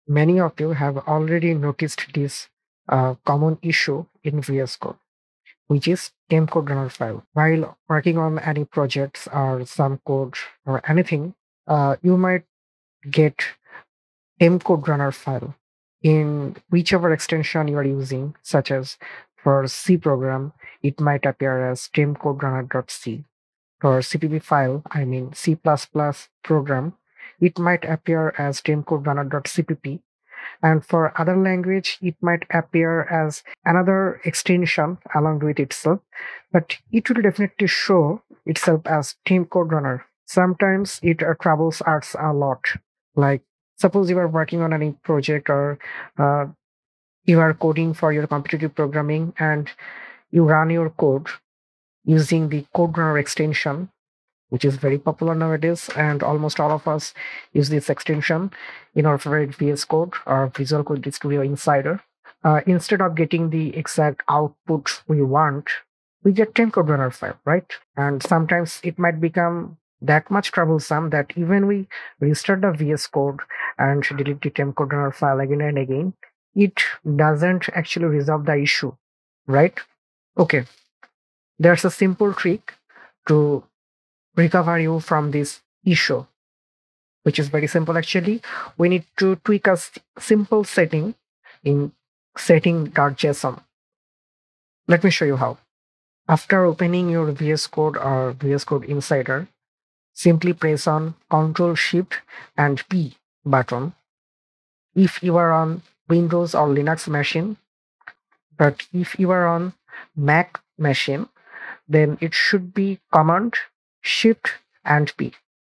Many of you have already noticed this common issue in VS Code, which is tempCodeRunnerFile. While working on any projects or some code or anything, you might get tempCodeRunnerFile in whichever extension you are using, such as for C program, it might appear as tempCodeRunner.c. For CPP file, I mean C++ program, it might appear as tempCodeRunner.cpp. And for other language, it might appear as another extension along with itself, but it will definitely show itself as tempCodeRunner. Sometimes it troubles us a lot. Like, suppose you are working on any project or uh, you are coding for your competitive programming and you run your code using the CodeRunner extension, which is very popular nowadays, and almost all of us use this extension in our favorite VS Code or Visual Code Studio Insider. Instead of getting the exact output we want, we get tempCodeRunnerFile, right? And sometimes it might become that much troublesome that even we restart the VS Code and delete the tempCodeRunnerFile again and again, it doesn't actually resolve the issue, right? Okay, there's a simple trick to recover you from this issue, which is very simple actually. We need to tweak a simple setting in setting.json. Let me show you how. After opening your VS Code or VS Code Insider, simply press on Ctrl Shift and P button if you are on Windows or Linux machine. But if you are on Mac machine, then it should be Command Shift and P.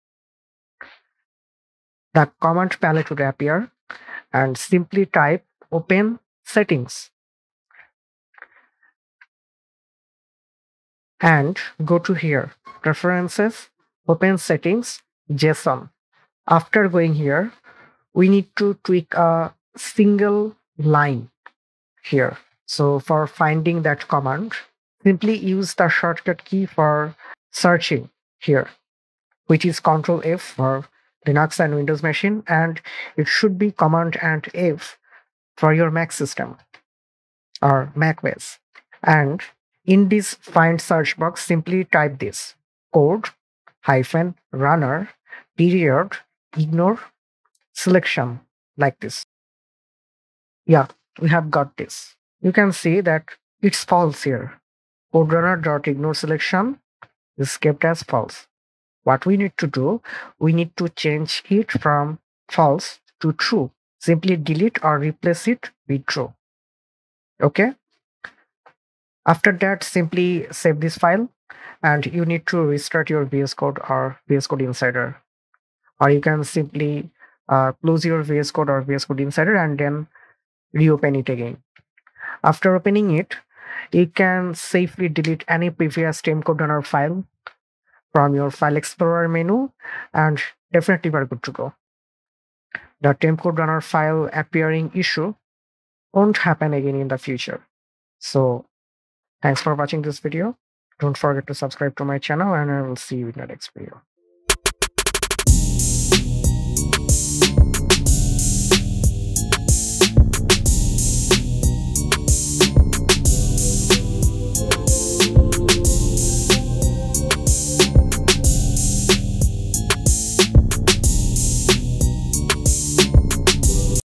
The command palette would appear and simply type open settings and go to here, preferences, open settings, JSON. After going here, we need to tweak a single line here. So for finding that command, simply use the shortcut key for searching here, which is Ctrl F for Linux and Windows machine, and it should be Command and F for your Mac system or Mac OS. And in this find search box, simply type this code hyphen runner period ignore selection, like this. Yeah, we have got this. You can see that it's false here. CodeRunner.ignore selection is kept as false. What we need to do, we need to change it from false to true. Simply delete or replace it with true. Okay. After that, simply save this file and you need to restart your VS Code or VS Code Insider. Or you can simply close your VS Code or VS Code Insider and then reopen it again. After opening it, you can safely delete any previous tempCodeRunner file from your File Explorer menu, and definitely we're good to go. The tempCodeRunner file appearing issue won't happen again in the future. So thanks for watching this video. Don't forget to subscribe to my channel, and I will see you in the next video.